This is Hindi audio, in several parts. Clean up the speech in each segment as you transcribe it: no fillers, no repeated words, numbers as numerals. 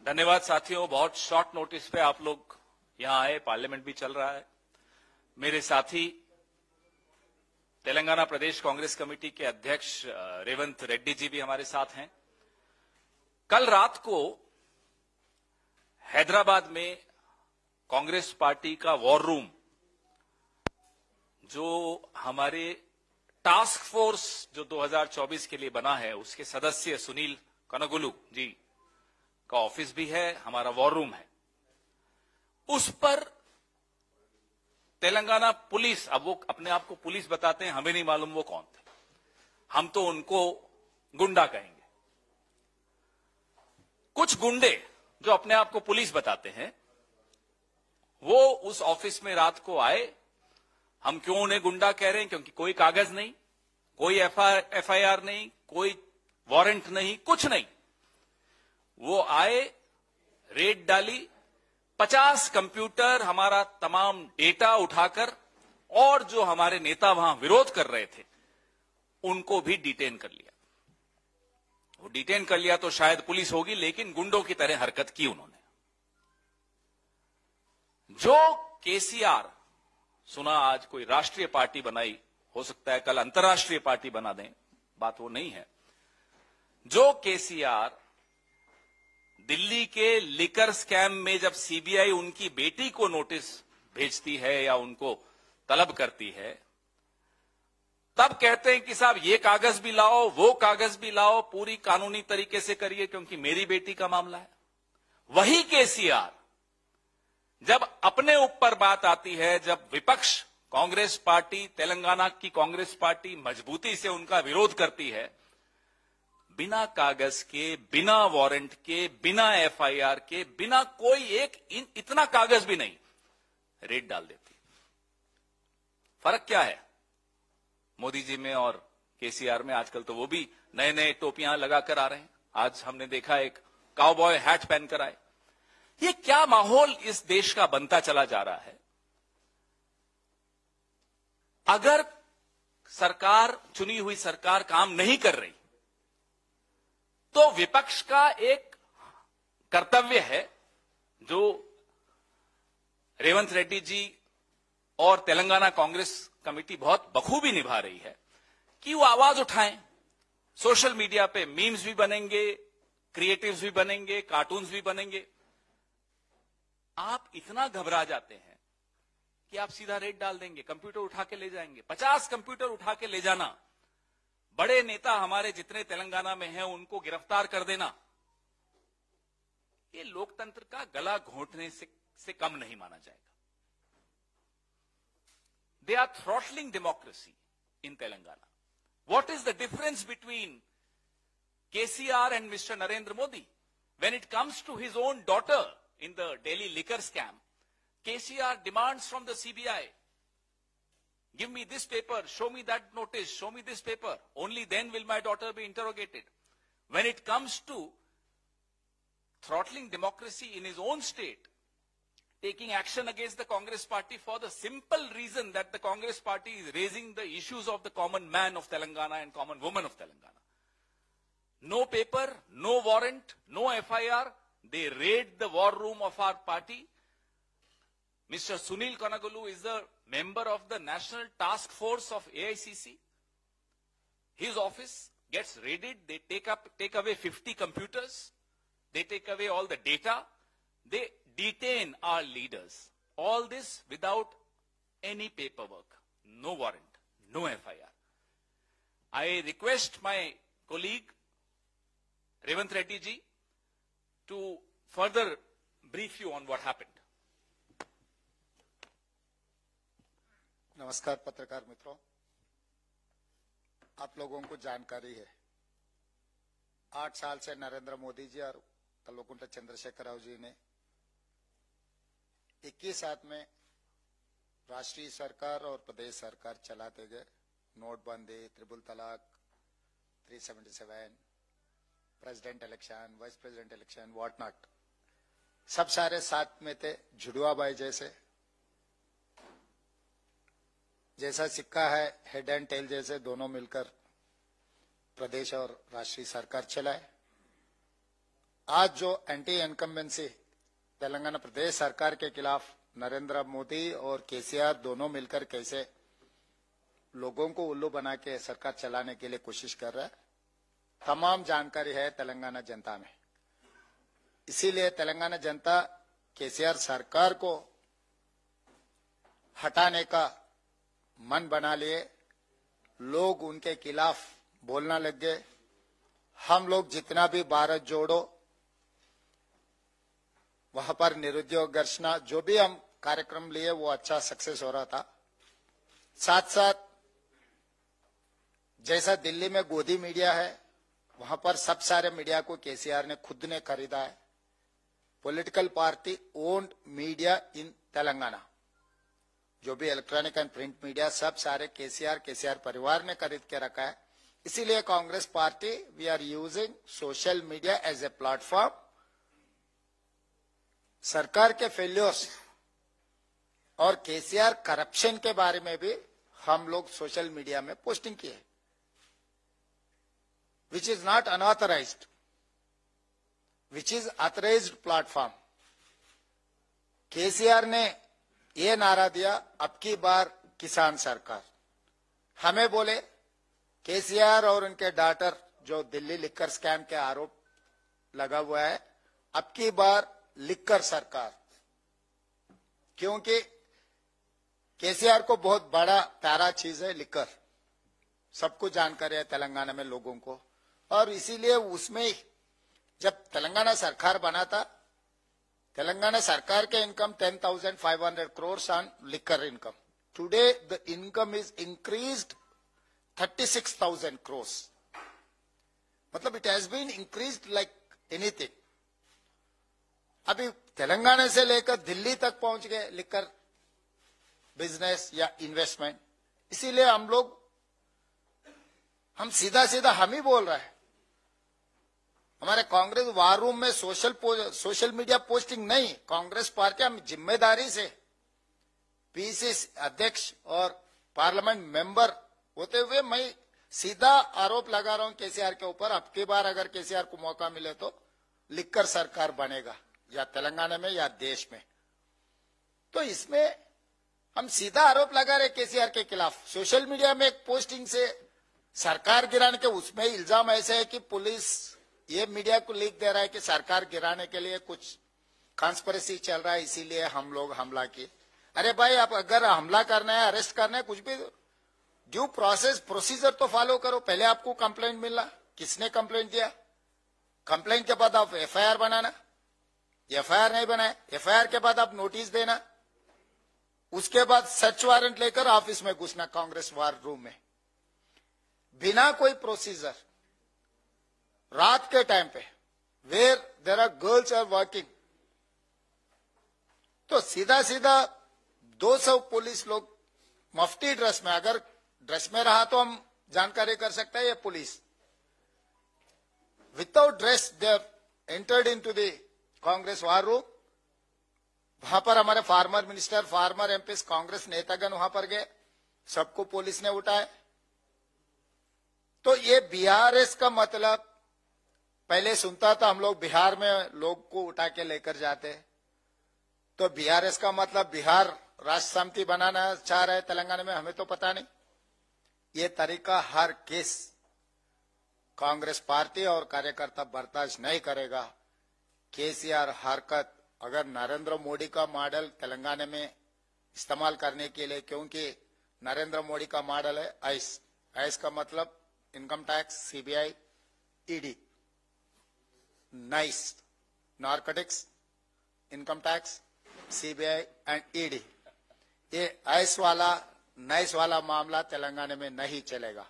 धन्यवाद साथियों। बहुत शॉर्ट नोटिस पे आप लोग यहां आए, पार्लियामेंट भी चल रहा है। मेरे साथी तेलंगाना प्रदेश कांग्रेस कमेटी के अध्यक्ष रेवंत रेड्डी जी भी हमारे साथ हैं। कल रात को हैदराबाद में कांग्रेस पार्टी का वॉर रूम, जो हमारे टास्क फोर्स जो 2024 के लिए बना है, उसके सदस्य सुनील कनगुलू जी का ऑफिस भी है, हमारा वॉर रूम है। उस पर तेलंगाना पुलिस, अब वो अपने आप को पुलिस बताते हैं, हमें नहीं मालूम वो कौन थे, हम तो उनको गुंडा कहेंगे। कुछ गुंडे जो अपने आप को पुलिस बताते हैं, वो उस ऑफिस में रात को आए। हम क्यों उन्हें गुंडा कह रहे हैं? क्योंकि कोई कागज नहीं, कोई एफआईआर नहीं, कोई वारंट नहीं, कुछ नहीं। वो आए, रेड डाली, 50 कंप्यूटर, हमारा तमाम डेटा उठाकर, और जो हमारे नेता वहां विरोध कर रहे थे उनको भी डिटेन कर लिया। वो डिटेन कर लिया तो शायद पुलिस होगी, लेकिन गुंडों की तरह हरकत की उन्होंने। जो केसीआर सुना आज कोई राष्ट्रीय पार्टी बनाई, हो सकता है कल अंतर्राष्ट्रीय पार्टी बना दें, बात वो नहीं है। जो केसीआर दिल्ली के लिकर स्कैम में जब सीबीआई उनकी बेटी को नोटिस भेजती है या उनको तलब करती है, तब कहते हैं कि साहब ये कागज भी लाओ, वो कागज भी लाओ, पूरी कानूनी तरीके से करिए क्योंकि मेरी बेटी का मामला है। वही केसीआर जब अपने ऊपर बात आती है, जब विपक्ष कांग्रेस पार्टी, तेलंगाना की कांग्रेस पार्टी मजबूती से उनका विरोध करती है, बिना कागज के, बिना वारंट के, बिना एफआईआर के, बिना कोई एक इतना कागज भी नहीं, रेड डाल देती। फर्क क्या है मोदी जी में और केसीआर में? आजकल तो वो भी नए नए टोपियां लगाकर आ रहे हैं। आज हमने देखा एक काउबॉय हैट पहनकर आए। ये क्या माहौल इस देश का बनता चला जा रहा है? अगर सरकार, चुनी हुई सरकार काम नहीं कर रही, तो विपक्ष का एक कर्तव्य है, जो रेवंत रेड्डी जी और तेलंगाना कांग्रेस कमेटी बहुत बखूबी निभा रही है, कि वो आवाज उठाएं। सोशल मीडिया पे मीम्स भी बनेंगे, क्रिएटिव्स भी बनेंगे, कार्टून्स भी बनेंगे। आप इतना घबरा जाते हैं कि आप सीधा रेड डाल देंगे, कंप्यूटर उठा के ले जाएंगे। 50 कंप्यूटर उठा के ले जाना, बड़े नेता हमारे जितने तेलंगाना में हैं उनको गिरफ्तार कर देना, ये लोकतंत्र का गला घोंटने से कम नहीं माना जाएगा। They are throttling democracy in Telangana. What is the difference between KCR and Mr. Narendra Modi? When it comes to his own daughter in the Delhi liquor scam, KCR demands from the CBI, give me this paper, show me that notice, show me this paper. Only then will my daughter be interrogated. When it comes to throttling democracy in his own state, taking action against the Congress party for the simple reason that the Congress party is raising the issues of the common man of Telangana and common woman of Telangana. No paper, no warrant, no FIR. They raid the war room of our party. Mr. Sunil Kanagulu is a member of the National Task Force of AICC. His office gets raided. They take away 50 computers. They take away all the data. They detain our leaders. All this without any paperwork, no warrant, no FIR. I request my colleague Revanth Reddy ji to further brief you on what happened. नमस्कार पत्रकार मित्रों, आप लोगों को जानकारी है 8 साल से नरेंद्र मोदी जी और कल्वकुंट्ला चंद्रशेखर राव जी ने 21 साथ में राष्ट्रीय सरकार और प्रदेश सरकार चलाते गए। नोटबंदी, ट्रिपल तलाक, 377, president election, vice president election, what not, सब सारे साथ में थे। झुड़वा बाई जैसा सिक्का है, हेड एंड टेल जैसे दोनों मिलकर प्रदेश और राष्ट्रीय सरकार चलाए। आज जो एंटी इनकम्बेंसी तेलंगाना प्रदेश सरकार के खिलाफ नरेंद्र मोदी और केसीआर दोनों मिलकर कैसे लोगों को उल्लू बना के सरकार चलाने के लिए कोशिश कर रहा है, तमाम जानकारी है तेलंगाना जनता में। इसीलिए तेलंगाना जनता केसीआर सरकार को हटाने का मन बना लिए, लोग उनके खिलाफ बोलना लग गए। हम लोग जितना भी भारत जोड़ो, वहां पर निरुद्योग घर्षणा जो भी हम कार्यक्रम लिए वो अच्छा सक्सेस हो रहा था। साथ साथ जैसा दिल्ली में गोदी मीडिया है, वहां पर सब सारे मीडिया को केसीआर ने खुद ने खरीदा है। Political party owned media in Telangana, जो भी इलेक्ट्रॉनिक एंड प्रिंट मीडिया सब सारे केसीआर परिवार ने खरीद के रखा है। इसीलिए Congress party we are using social media as a platform. सरकार के फेल्योर्स और केसीआर करप्शन के बारे में भी हम लोग सोशल मीडिया में पोस्टिंग किए, which is not unauthorized, which is authorized platform। KCR ने ये नारा दिया, अब की बार किसान सरकार। हमें बोले केसीआर और उनके डॉटर जो दिल्ली लिक्कर स्कैम के आरोप लगा हुआ है, अब की बार लिक्कर सरकार, क्योंकि केसीआर को बहुत बड़ा प्यारा चीज है लिक्कर, सबको जानकारी है तेलंगाना में लोगों को। और इसीलिए उसमें जब तेलंगाना सरकार बना था, तेलंगाना सरकार के income 10,500 crore on liquor income. Today the income is increased 36,000 crore. मतलब it has been increased like anything. अभी तेलंगाना से लेकर दिल्ली तक पहुंच गए लिक्कर बिजनेस या इन्वेस्टमेंट। इसीलिए हम सीधा सीधा हम ही बोल रहे हैं। हमारे कांग्रेस वार रूम में सोशल मीडिया पोस्टिंग नहीं, कांग्रेस पार्टी हम जिम्मेदारी से पीसीसी अध्यक्ष और पार्लियामेंट मेंबर होते हुए मैं सीधा आरोप लगा रहा हूं केसीआर के ऊपर। अब की बार अगर केसीआर को मौका मिले तो लिक्कर सरकार बनेगा, या तेलंगाना में या देश में। तो इसमें हम सीधा आरोप लगा रहे केसीआर के खिलाफ। सोशल मीडिया में एक पोस्टिंग से सरकार गिराने के उसमें इल्जाम ऐसे है कि पुलिस ये मीडिया को लीक दे रहा है कि सरकार गिराने के लिए कुछ कॉन्स्पिरेसी चल रहा है, इसीलिए हम लोग हमला किए। अरे भाई, आप अगर हमला करना है, अरेस्ट करना है, कुछ भी ड्यू प्रोसीजर तो फॉलो करो। पहले आपको कंप्लेंट मिलना, किसने कंप्लेंट दिया, कंप्लेंट के बाद आप एफआईआर बनाना, एफआईआर नहीं बनाए, एफआईआर के बाद आप नोटिस देना, उसके बाद सर्च वारंट लेकर ऑफिस में घुसना कांग्रेस वार रूम में बिना कोई प्रोसीजर, रात के टाइम पे where there are girls are working. तो सीधा सीधा 200 पुलिस लोग मफ्ती ड्रेस में, अगर ड्रेस में रहा तो हम जानकारी कर सकते हैं ये police, without dress they entered into the Congress war room. वहां पर हमारे former minister, former MPs, Congress नेतागण वहां पर गए, सबको पुलिस ने उठाए। तो ये बीआरएस का मतलब पहले सुनता था हम लोग, बिहार में लोग को उठा के लेकर जाते, तो बीआरएस का मतलब बिहार राष्ट्र समिति बनाना चाह रहे तेलंगाना में, हमें तो पता नहीं। ये तरीका हर केस कांग्रेस पार्टी और कार्यकर्ता बर्दाश्त नहीं करेगा। केसीआर हरकत अगर नरेंद्र मोदी का मॉडल तेलंगाना में इस्तेमाल करने के लिए, क्योंकि नरेंद्र मोदी का मॉडल है आइस, आइस का मतलब income tax, CBI, ED, NICE, narcotics, income tax, CBI and ED. ये आइस वाला नाइस वाला मामला तेलंगाना में नहीं चलेगा।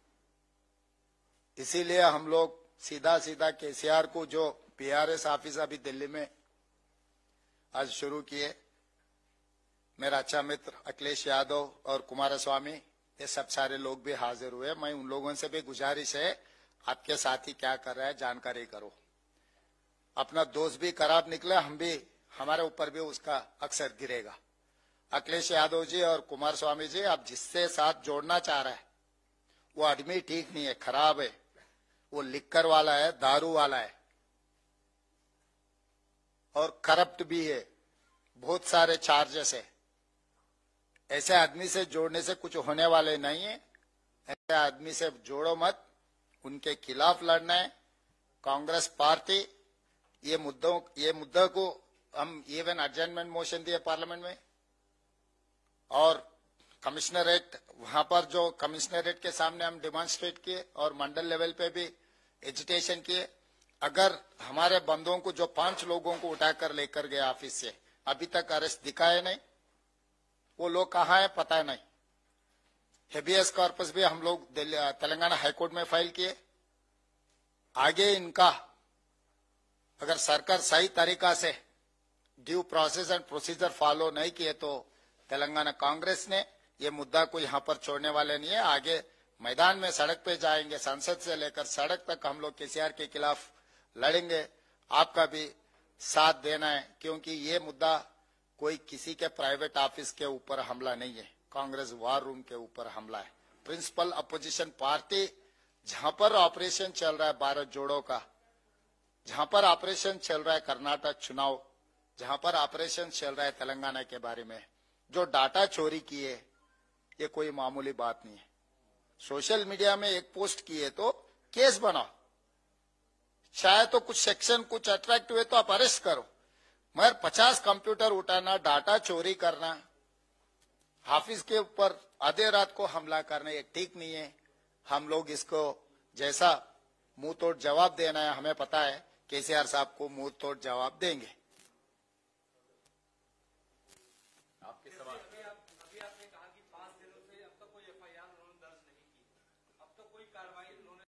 इसीलिए हम लोग सीधा सीधा केसीआर को, जो पीआरएस ऑफिस अभी दिल्ली में आज शुरू किए, मेरा अच्छा मित्र अखिलेश यादव और कुमारस्वामी, ये सब सारे लोग भी हाजिर हुए। मैं उन लोगों से भी गुजारिश है, आपके साथी क्या कर रहा है जानकारी करो। अपना दोस्त भी खराब निकले, हम भी, हमारे ऊपर भी उसका अक्सर गिरेगा। अखिलेश यादव जी और कुमारस्वामी जी, आप जिससे साथ जोड़ना चाह रहे हैं वो आदमी ठीक नहीं है, खराब है, वो लिक्कर वाला है, दारू वाला है। और करप्ट भी है, बहुत सारे चार्जेस है। ऐसे आदमी से जोड़ने से कुछ होने वाले नहीं है। ऐसे आदमी से जोड़ो मत, उनके खिलाफ लड़ना है। कांग्रेस पार्टी ये मुद्दा को हम इवन एडजर्नमेंट मोशन दिए पार्लियामेंट में, और कमिश्नरेट, वहां पर जो कमिश्नरेट के सामने हम डिमॉन्स्ट्रेट किए और मंडल लेवल पे भी एजिटेशन किए। अगर हमारे बंदों को, जो 5 लोगों को उठाकर लेकर गए ऑफिस से, अभी तक अरेस्ट दिखाए नहीं, वो लोग कहाँ है पता नहीं। हेबियस कॉर्पस भी हम लोग तेलंगाना हाईकोर्ट में फाइल किए। आगे इनका अगर सरकार सही तरीका से due process and procedure follow नहीं किए तो तेलंगाना कांग्रेस ने ये मुद्दा को यहाँ पर छोड़ने वाले नहीं है। आगे मैदान में सड़क पे जाएंगे, संसद से लेकर सड़क तक हम लोग केसीआर के खिलाफ लड़ेंगे। आपका भी साथ देना है, क्योंकि ये मुद्दा कोई किसी के प्राइवेट ऑफिस के ऊपर हमला नहीं है, कांग्रेस वार रूम के ऊपर हमला है। प्रिंसिपल अपोजिशन पार्टी जहां पर ऑपरेशन चल रहा है भारत जोड़ो का, जहां पर ऑपरेशन चल रहा है कर्नाटक चुनाव, जहां पर ऑपरेशन चल रहा है तेलंगाना के बारे में, जो डाटा चोरी किए, ये कोई मामूली बात नहीं है। सोशल मीडिया में एक पोस्ट किए तो केस बनाओ, शायद तो कुछ सेक्शन कुछ अट्रैक्ट हुए तो आप अरेस्ट करो, मगर 50 कंप्यूटर उठाना, डाटा चोरी करना, ऑफिस के ऊपर आधे रात को हमला करना, ये ठीक नहीं है। हम लोग इसको जैसा मुंह तोड़ जवाब देना है, हमें पता है केसीआर साहब को मुंह तोड़ जवाब देंगे।